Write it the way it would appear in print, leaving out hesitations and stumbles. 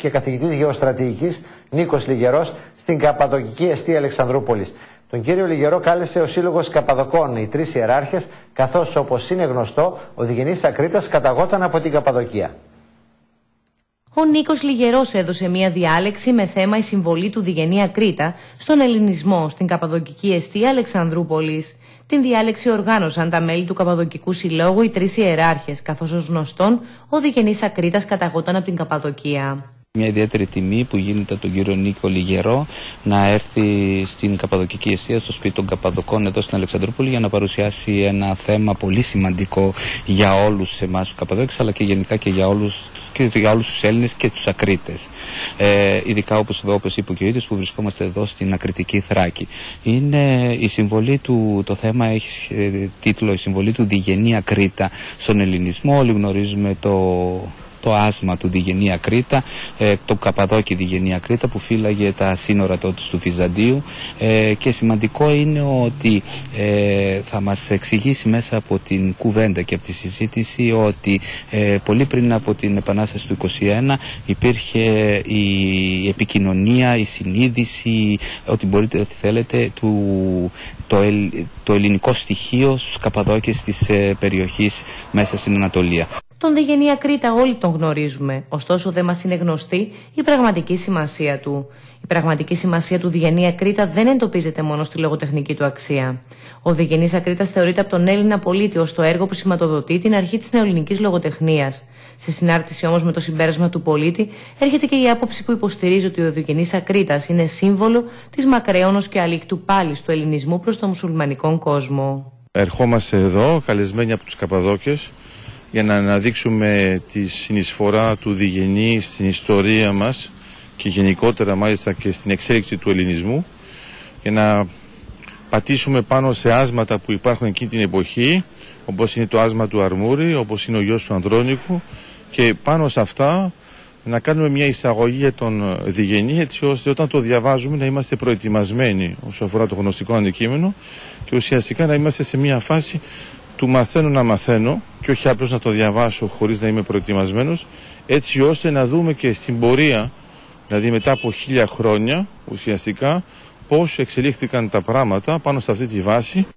και καθηγητής γεωστρατηγικής Νίκος Λιγερός στην Καπαδοκική Εστία Αλεξανδρούπολης. Τον κύριο Λιγερό κάλεσε ο Σύλλογος Καπαδοκών, οι τρεις ιεράρχες, καθώς όπως είναι γνωστό, ο Διγενής Ακρίτας καταγόταν από την Καπαδοκία. Ο Νίκος Λιγερός έδωσε μια διάλεξη με θέμα η συμβολή του Διγενή Ακρίτα στον ελληνισμό στην Καπαδοκική Εστία Αλεξανδρούπολης. Την διάλεξη οργάνωσαν τα μέλη του Καπαδοκικού Συλλόγου οι τρεις ιεράρχες, καθώς ως γνωστόν ο Διγενής Ακρίτας καταγόταν από την Καπαδοκία. Μια ιδιαίτερη τιμή που γίνεται τον κύριο Νίκο Λιγερό να έρθει στην Καπαδοκική Εστία, στο σπίτι των Καπαδοκών εδώ στην Αλεξανδρούπολη, για να παρουσιάσει ένα θέμα πολύ σημαντικό για όλους εμάς τους Καπαδόκηους, αλλά και γενικά και για όλους τους Έλληνες και τους Ακρίτες. Ειδικά όπως είπε και ο ίδιος, που βρισκόμαστε εδώ στην Ακριτική Θράκη. Είναι η συμβολή του, το θέμα έχει τίτλο «Η συμβολή του Διγενή Ακρίτα στον ελληνισμό». Όλοι γνωρίζουμε το άσμα του Διγενή Ακρίτα, το Καπαδόκι Διγενή Ακρίτα που φύλαγε τα σύνορα τότε του Βυζαντίου, και σημαντικό είναι ότι θα μας εξηγήσει μέσα από την κουβέντα και από τη συζήτηση ότι πολύ πριν από την Επανάσταση του 1921 υπήρχε η επικοινωνία, η συνείδηση, ό,τι θέλετε, το ελληνικό στοιχείο στους Καπαδόκες της περιοχής μέσα στην Ανατολία. Τον Διγενή Ακρίτα όλοι τον γνωρίζουμε, ωστόσο δεν μας είναι γνωστή η πραγματική σημασία του. Η πραγματική σημασία του Διγενή Ακρίτα δεν εντοπίζεται μόνο στη λογοτεχνική του αξία. Ο Διγενής Ακρίτας θεωρείται από τον Έλληνα πολίτη ως το έργο που σηματοδοτεί την αρχή της νεοελληνικής λογοτεχνίας. Σε συνάρτηση όμως με το συμπέρασμα του πολίτη, έρχεται και η άποψη που υποστηρίζει ότι ο Διγενής Ακρίτας είναι σύμβολο της μακραίωνος και αλήκτου πάλης του ελληνισμού προς τον μουσουλμανικό κόσμο. Ερχόμαστε εδώ, καλεσμένοι από τους Καπαδόκες, για να αναδείξουμε τη συνεισφορά του Διγενή στην ιστορία μας και γενικότερα μάλιστα και στην εξέλιξη του ελληνισμού, για να πατήσουμε πάνω σε άσματα που υπάρχουν εκείνη την εποχή, όπως είναι το άσμα του Αρμούρη, όπως είναι ο γιος του Ανδρώνικου, και πάνω σε αυτά να κάνουμε μια εισαγωγή για τον Διγενή, έτσι ώστε όταν το διαβάζουμε να είμαστε προετοιμασμένοι όσο αφορά το γνωστικό αντικείμενο και ουσιαστικά να είμαστε σε μια φάση του μαθαίνω να μαθαίνω και όχι απλώς να το διαβάσω χωρίς να είμαι προετοιμασμένος, έτσι ώστε να δούμε και στην πορεία, δηλαδή μετά από 1000 χρόνια ουσιαστικά, πώς εξελίχθηκαν τα πράγματα πάνω σε αυτή τη βάση